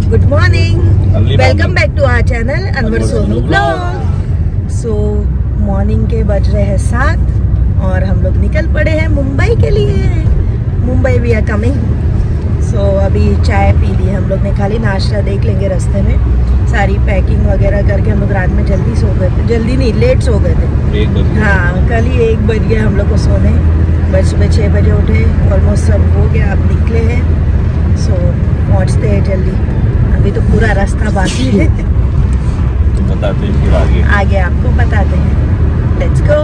Good morning, welcome back to our channel Anwar Sonu blog. So morning के बज रहे हैं 7 और हम लोग निकल पड़े हैं मुंबई के लिए। Mumbai we are coming. So अभी चाय पी ली हम लोग ने, खाली नाश्ता देख लेंगे रास्ते में। सारी पैकिंग वगैरह करके हम लोग रात में जल्दी सो गए थे, जल्दी नहीं लेट सो गए थे। हाँ, कल ही 1 बज गया हम लोग को सोने। बस सुबह 6 बजे उठे, ऑलमोस्ट सब हो गया, अब निकले हैं। सो पहुँचते हैं जल्दी, अभी तो पूरा रास्ता बाकी है। बताते हैं फिर आगे आपको बताते हैं। Let's go.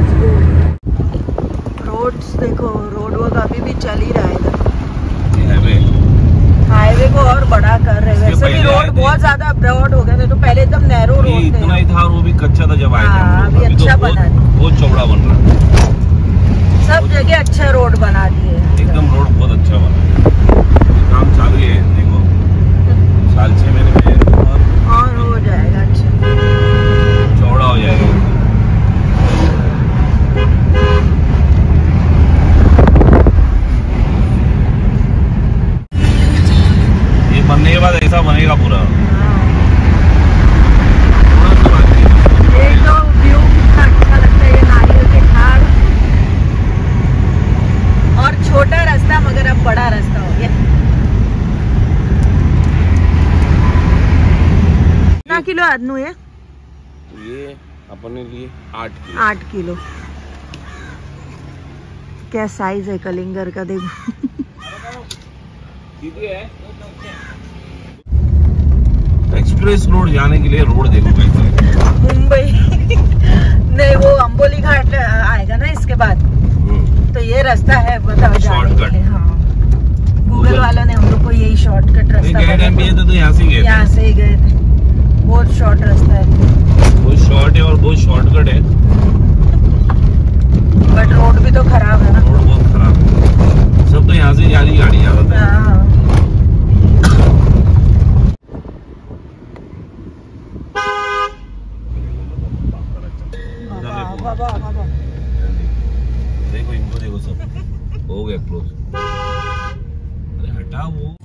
रोड्स देखो, रोड वर्क अभी भी चल ही रहा है। हाईवे को और बड़ा कर रहे हैं। वैसे भी रोड बहुत ज्यादा ब्रॉड हो गए थे, तो पहले एकदम नैरो रोड थे। इतना ही था और वो भी कच्चा था जब आए थे। अभी अच्छा बना दिया, बहुत चौड़ा बन रहा है। सब जगह अच्छा रोड बना दिए, एकदम रोड बहुत अच्छा बना। काम चालू है, देखो साल 6 महीने में और हो जाएगा, अच्छा चौड़ा हो जाएगा। ये बनने के बाद ऐसा बनेगा पूरा। ये तो व्यू कितना अच्छा लगता है, ये नारियल के झाड़ और छोटा रास्ता मगर अब बड़ा रास्ता हो गया। कितना किलो आदनू है? ये अपने लिए 8 किलो। क्या साइज है कलिंगर का, देखो। एक्सप्रेस रोड जाने के लिए रोड देखो कैसा मुंबई नहीं, वो अंबोली घाट आएगा ना इसके बाद, तो ये रास्ता है, बताओ जाने के लिए। हाँ, गूगल वालों ने हम लोग को यही शॉर्टकट रास्ता बताया। तो यहाँ से ही गए थे। बहुत शॉर्ट रास्ता है, बहुत शॉर्ट है और बहुत शॉर्टकट है। बट रोड भी तो खराब है ना। रोड बहुत खराब है, सब तो यहाँ से जा रही गाड़ी ज्यादा है। देखो इनको, देखो सब हो गए क्लोज। अरे हटा वो।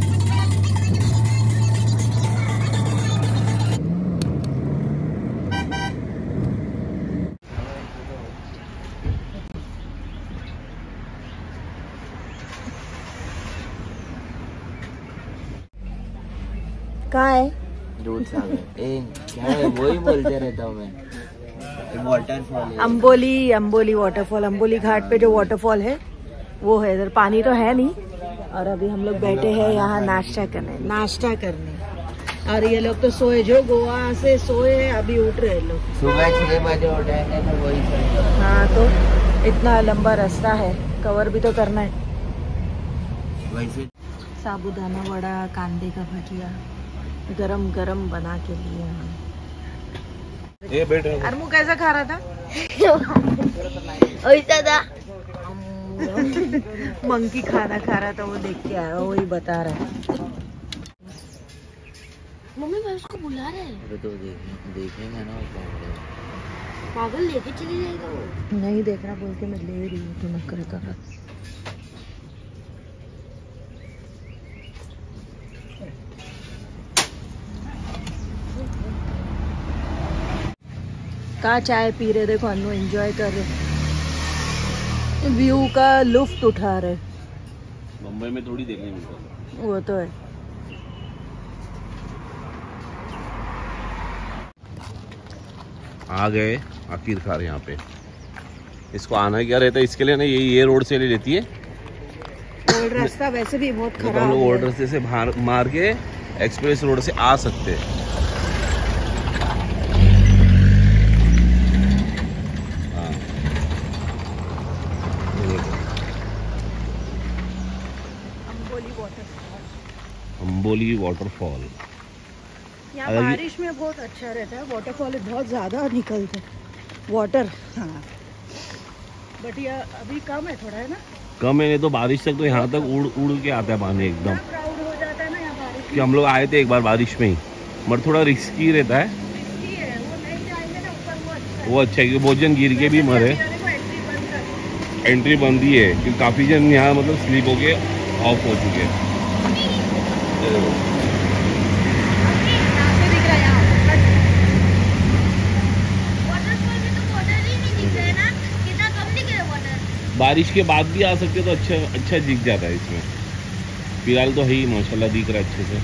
कहाँ है? दूध सागर क्या है, वही बोलते रहता हूँ मैं। वाटरफॉल अंबोली वाटरफॉल, अंबोली घाट पे जो वाटरफॉल है वो है इधर। पानी तो है नहीं। और अभी हम लोग बैठे हैं यहाँ नाश्ता करने। और ये लोग तो सोए, जो गोवा से सोए हैं, अभी उठ रहे हैं लोग। सुबह 6 बजे उठेंगे तो वही सही। हाँ, तो इतना लंबा रास्ता है, कवर भी तो करना है। वैसे साबूदाना वड़ा, कांदे का भजिया गरम गरम बना के लिए हम। ये बैठ अरमू कैसा खा रहा था? मंकी खाना खा रहा था, वो देख के आया, वही बता रहा है। मम्मी मैं उसको बुला रहा है। अरे तो देखेंगे ना, पागल लेके चली जाएगा वो। नहीं देख रहा बोल के मैं ले रही हूँ, तो नखरे कर रहा। का चाय पी रहे, देखो अनु एंजॉय कर रहे, व्यू का लुफ्त उठा रहे। मुंबई में थोड़ी देखने मिलता, वो तो है। आ गए आखिरकार यहाँ पे। इसको आना क्या रहता है, इसके लिए ना ये रोड से ले लेती है। ओल्ड रास्ता वैसे भी बहुत खराब है। हम लोग ओल्ड रास्ते से मार के एक्सप्रेस रोड से आ सकते हैं। अंबोली वाटरफॉल। यहाँ बारिश में बहुत अच्छा रहता है, वाटरफॉल बहुत ज्यादा निकलते वाटर। हाँ, बट ये अभी कम है, थोड़ा है ना, कम है। नहीं तो बारिश तक तो यहाँ तक उड़ के आता है पानी एकदम। क्राउड हो जाता है ना यहाँ बारिश कि हम लोग आए थे एक बार बारिश में ही, मगर थोड़ा रिस्की रहता है। वो नहीं जाएंगे ना ऊपर, वो अच्छा है कि बहुत जन गिर के भी मरे। एंट्री बंद ही है क्योंकि काफी जन यहाँ मतलब स्लिप होके ऑफ हो चुके हैं। बारिश के बाद भी आ सकते तो अच्छा दिख जाता है इसमें। फिलहाल तो है ही माशाल्लाह दिख रहा है अच्छे से।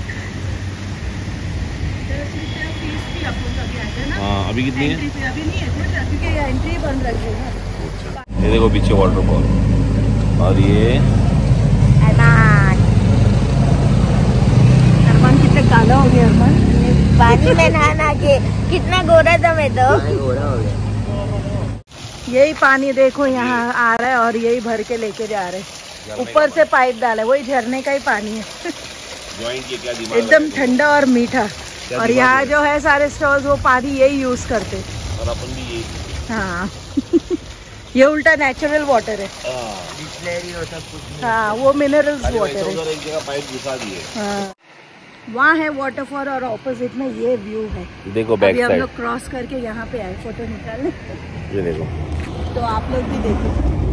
हाँ अभी कितनी है? अभी नहीं है क्योंकि ये एंट्री बंद रखी है। ये देखो पीछे वाटरफॉल और ये अरमान कितने काला हो गया अरमान पानी में नहा के कितना गोरा था मैं तो। गोरा हो गया। यही पानी देखो यहाँ आ रहा है और यही भर के लेके जा रहे हैं। ऊपर से पाइप डाला है, वही झरने का ही पानी है। एकदम ठंडा और मीठा। और यहाँ जो है सारे स्टॉल्स वो पानी यही यूज करते और अपन भी यही। हाँ ये उल्टा नेचुरल वाटर है। हाँ वो मिनरल्स वाटर है। एक जगह पाइप घुसा दिए। हाँ वहाँ है वाटरफॉल और ऑपोजिट में ये व्यू है। देखो बैक अभी हम साइड लोग क्रॉस करके यहाँ पे आए फोटो निकालने। ये देखो तो आप लोग भी देखो।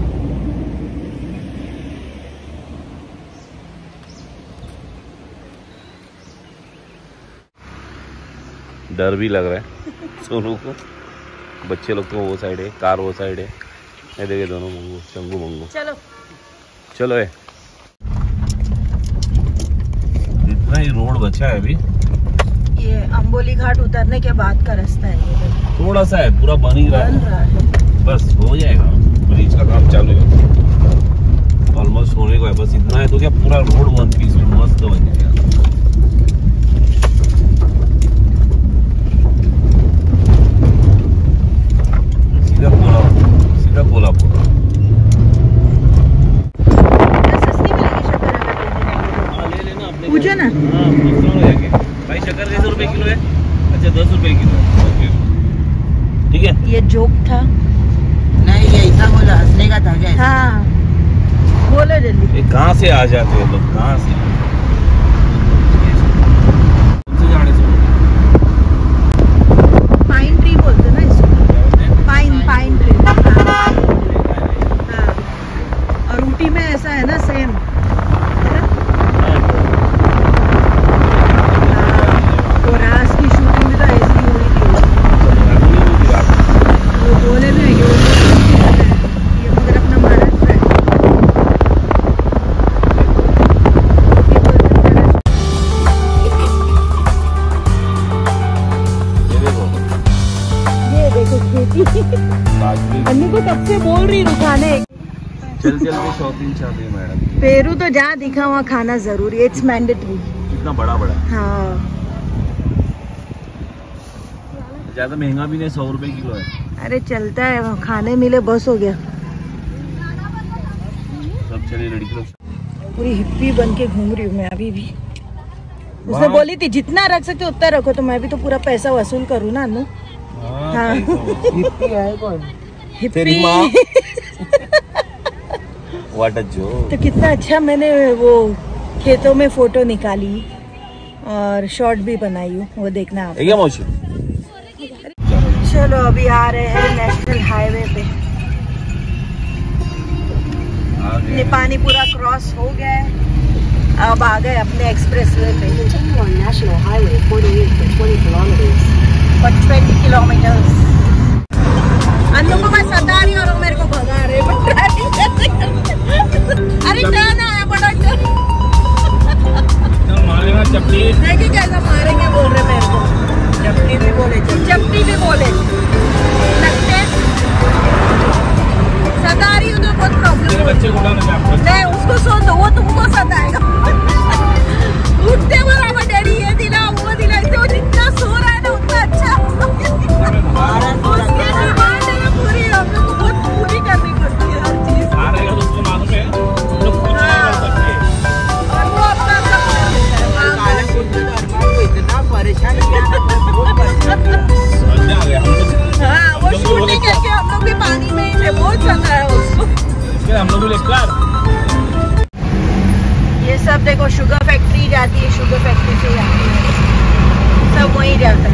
डर भी लग रहा है सोनू को। बच्चे लोग तो वो साइड है, कार वो साइड है। ये देखे दोनों मंगू चंगू मंगू। चलो चलो है। इतना ही रोड बचा है अभी। ये अंबोली घाट उतरने के बाद का रास्ता है ये। थोड़ा सा है, पूरा बन ही रहा है। बस हो जाएगा, ब्रिज का काम चालू है, ऑलमोस्ट होने को है। बस इतना है तो क्या पूरा रोड वन पीस में मस्त बन जाएगा। सीधा कोल्हापुर। ले लेना अपने। पूछो ना। हाँ भाई शक्कर कैसे रुपए किलो है? अच्छा 10 रुपए किलो है। ओके ठीक है। ये जोक था? नहीं ये ऐसा बोला, हंसने का था क्या? हाँ बोलो जल्दी। कहाँ से आ जाते हैं लोग, कहाँ से? पाइन ट्री बोलते ना इसको। Pine tree. हाँ और ऊटी में ऐसा है ना सेम। वो रास की शूटिंग भी तो ऐसी हुई थी। वो बोले भी ये मगर अपना महाराष्ट्र है। ये देखो खेती। अन्नू को कब से बोल रही रुकाने। चल के शॉपिंग चाहते हैं मैडम। पेरू तो जहाँ दिखा वहाँ खाना जरूरी है, इट्स मैंडेटरी। कितना बड़ा बड़ा। हाँ ज्यादा महंगा भी नहीं, 100 रुपए किलो है। अरे चलता है, खाने मिले बस हो गया। सब चले लड़की लोग। पूरी हिप्पी बन के घूम रही हूँ मैं अभी भी। उसने बोली थी जितना रख सकते उतना रखो, तो मैं भी तो पूरा पैसा वसूल करूँ ना अन्नू। हाँ हिप्पी है कौन? तेरी माँ। What a joke। तो कितना अच्छा मैंने वो खेतों में फोटो निकाली और शॉर्ट भी बनाई हूँ, वो देखना आप। क्या मौसी? चलो अभी आ रहे हैं नेशनल हाईवे पे। ये पानी पूरा क्रॉस हो गया है, अब आ गए अपने एक्सप्रेसवे पे। National highway 48 kilometre. अन्नू को मैं सता रही और वो मेरे को भगा रहे। अरे टर्न आया बड़ा टर्न। मारेगा चपटी। देखिए कैसा मारेंगे बोल रहे मेरे को। चपटी भी बोले, चपटी भी बोले। लगते सता रही हूँ तो बहुत प्रॉब्लम। बच्चे को नहीं उसको सो दो, वो तुमको सताएगा। उठते बराबर डैडी ये दिला वो दिला, इससे वो जितना सो रहा है ना उतना अच्छा। उसके डिमांड है ना पूरी, हम लोग को बहुत पूरी करनी पड़ती है हर चीज। आ रहेगा तो उसको मालूम है, हम लोग कुछ नहीं कर सकते। और वो अपना सब इतना परेशान किया ना, समझ आ गया हम लोग। हाँ वो शूटिंग करके हम लोग भी पानी में ही थे, बहुत चंगा है उसको। इसके हम लोग भी लेकर ये सब देखो शुगर फैक्ट्री जाती है, शुगर फैक्ट्री से जाती है, सब वहीं जाता है।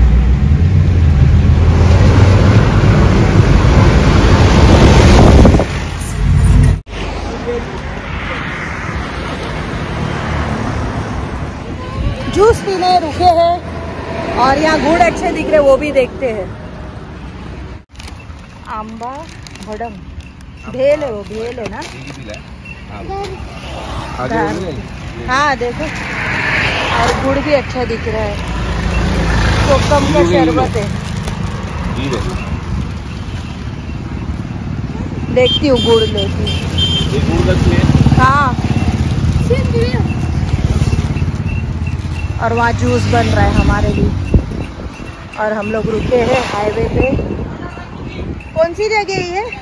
जूस पीने रुके हैं और यहाँ गुड़ अच्छे दिख रहे, वो भी देखते हैं। आंबा भडंग भेल है, वो भेल है ना। हाँ देखो, और गुड़ भी अच्छा दिख रहा है, कोकम का शरबत है। देखती हूँ, गुड़ लेती हूँ। हाँ, और वहाँ जूस बन रहा है हमारे लिए, और हम लोग रुके हैं हाईवे पे। कौन सी जगह है ये?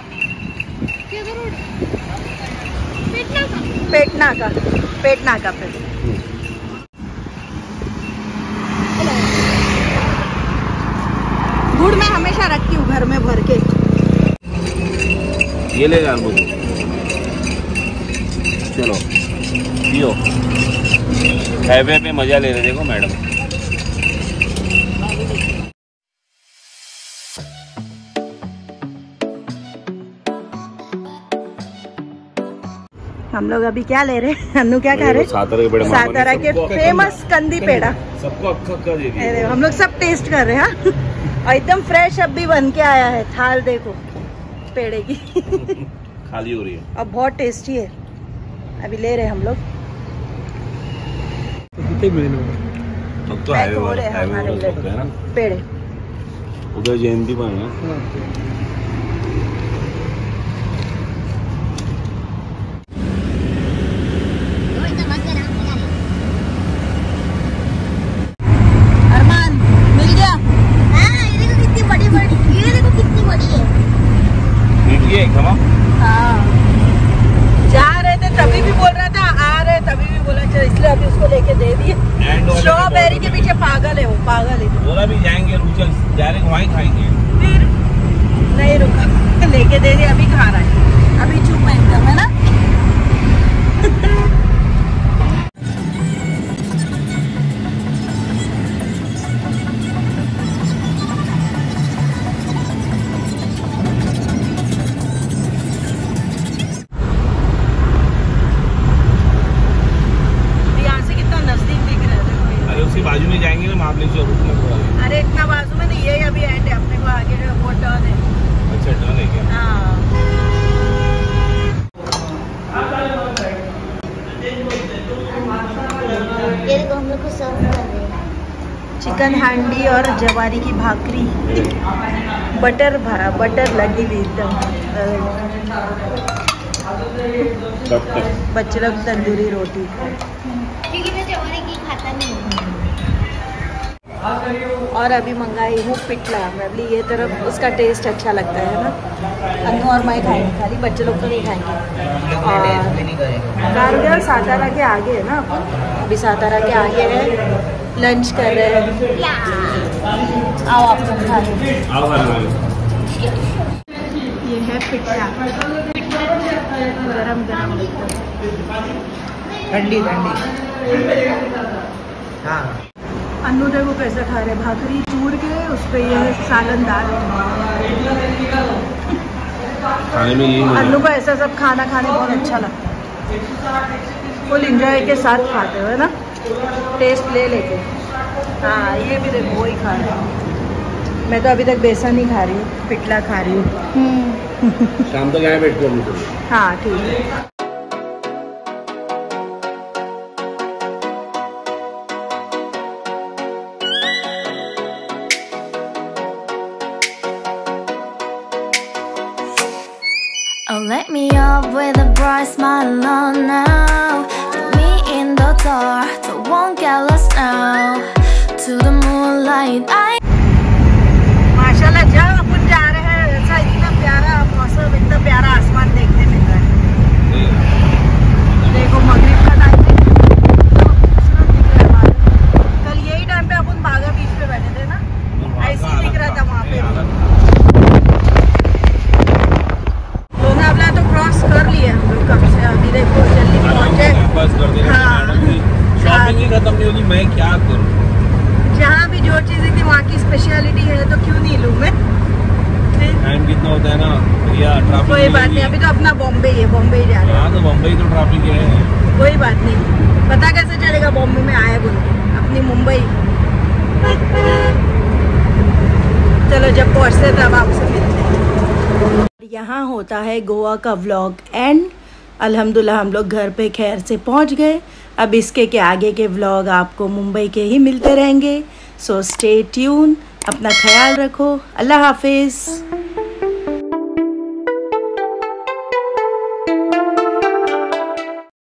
पेटना का पे। गुड़ मैं हमेशा रखती हूँ घर में भर के। ये ले जान मुझे, चलो पियो। हाईवे पे मजा ले रहे, देखो मैडम। हम लोग अभी क्या ले रहे हैं? अन्नू क्या खा रहे हैं? सातारा के फेमस कंदी पेड़ा। सबको अक्का दे दिया। हम लोग सब टेस्ट कर रहे हैं। और एकदम फ्रेश अभी बन के आया है थाल, देखो पेड़े की। खाली हो रही है, अब बहुत टेस्टी है। अभी ले रहे हैं हम लोग। अब तो हाईवे हो रहे हैं हमारे पेड़े। उधर जयंती बन है। जा रहे थे तभी भी बोल रहा था, आ रहे तभी भी बोला, चल इसलिए अभी उसको लेके दे दिए। स्ट्रॉबेरी के पीछे पागल है वो, पागल है। बोला भी जाएंगे, डायरेक्ट वहीं खाएंगे, फिर नहीं रुका, लेके दे दिए। अभी खा रहा है, अभी चुप है एकदम, है ना। बाजू में जाएंगे ना महाबली चौक। अरे इतना बाजू में नहीं, ये अभी एंड है, अपने को आगे जो वो टर्न है। अच्छा, टर्न है क्या? हाँ। ये देखो हम लोग को सर्व कर रहे हैं चिकन हांडी और जवारी की भाकरी, बटर लगी हुई एकदम। बच्चे लोग तंदूरी रोटी, क्योंकि मैं जवारी की खाता नहीं हूँ। और अभी मंगाई हूँ पिटला। मैं ये तरफ उसका टेस्ट अच्छा लगता है ना। अन्नू और मैं खाएंगे, खाली बच्चे लोग तो नहीं खाएंगे। कारगिल सातारा के आगे है ना, अभी सातारा के आगे है, लंच कर रहे हैं। आओ आप लोग खा लो। ये है पिटला, गरम गरम ठंडी हाँ। अन्नू देखो कैसे खा रहे, भाकरी चूर के उस पे ये सालन डाल। खाने में ये अन्नू को ऐसा सब खाना खाने बहुत अच्छा लगता है, फुल एंजॉय के साथ खाते हो, है ना, टेस्ट ले लेके। हाँ, ये भी देखो वही खा रहे हैं। मैं तो अभी तक बेसन ही खा रही हूँ, पिटला खा रही हूँ। शाम तक आए बैठ कर। हाँ ठीक है। Oh, let me up with a bright smile on now. Put me in the dark, don't won't get lost now. To the moonlight, माशाल्लाह, जहाँ अपन जा रहे हैं ऐसा इतना प्यारा मौसम, इतना प्यारा आसमान देखने मिल रहा है। देखो मगरिब का टाइम कल यही टाइम पे अपन बागा बीच पे बैठे थे ना, ऐसे ही दिख रहा था वहाँ पे। लोनावला तो क्रॉस कर लिए हम लोग कब से, अभी देखो जल्दी पहुँचे। हाँ, शॉपिंग ही खत्म नहीं होगी, मैं क्या करूँ? जहाँ भी जो चीजें थी वहाँ की स्पेशलिटी है तो क्यों नहीं लूँ मैं। टाइम कितना होता है ना भैया, ट्रैफिक। कोई बात नहीं, अभी तो अपना बॉम्बे ही है, बॉम्बे ही जा रहे हैं। हाँ तो बॉम्बे तो ट्रैफिक है, कोई बात नहीं, पता कैसे चलेगा बॉम्बे में आए बोल के, अपनी मुंबई। चलो जब पहुँचते तब आपसे मिलते हैं। यहाँ होता है गोवा का व्लॉग एंड अल्हम्दुलिल्लाह हम लोग घर पे खैर से पहुँच गए। अब इसके के आगे के व्लॉग आपको मुंबई के ही मिलते रहेंगे। सो स्टे ट्यून, अपना ख्याल रखो, अल्लाह हाफिज़।